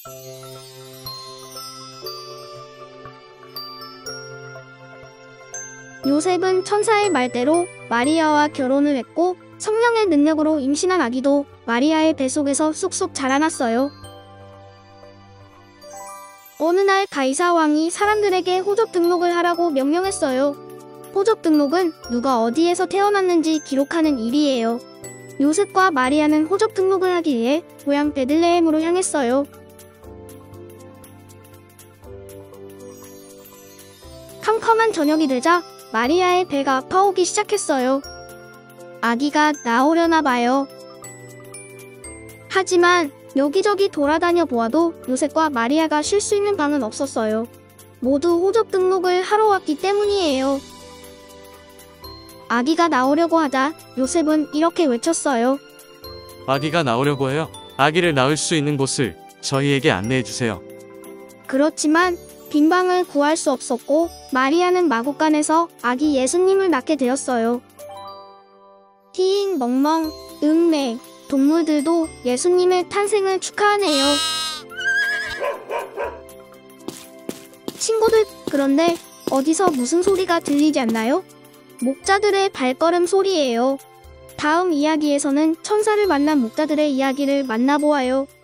요셉은 천사의 말대로 마리아와 결혼을 했고 성령의 능력으로 임신한 아기도 마리아의 뱃속에서 쑥쑥 자라났어요. 어느 날 가이사 왕이 사람들에게 호적 등록을 하라고 명령했어요. 호적 등록은 누가 어디에서 태어났는지 기록하는 일이에요. 요셉과 마리아는 호적 등록을 하기 위해 고향 베들레헴으로 향했어요. 캄캄한 저녁이 되자 마리아의 배가 아파오기 시작했어요. 아기가 나오려나 봐요. 하지만 여기저기 돌아다녀 보아도 요셉과 마리아가 쉴 수 있는 방은 없었어요. 모두 호적 등록을 하러 왔기 때문이에요. 아기가 나오려고 하자 요셉은 이렇게 외쳤어요. 아기가 나오려고 해요. 아기를 낳을 수 있는 곳을 저희에게 안내해주세요. 그렇지만 빈 방을 구할 수 없었고 마리아는 마구간에서 아기 예수님을 낳게 되었어요. 흰, 멍멍, 매, 동물들도 예수님의 탄생을 축하하네요. 친구들, 그런데 어디서 무슨 소리가 들리지 않나요? 목자들의 발걸음 소리예요. 다음 이야기에서는 천사를 만난 목자들의 이야기를 만나보아요.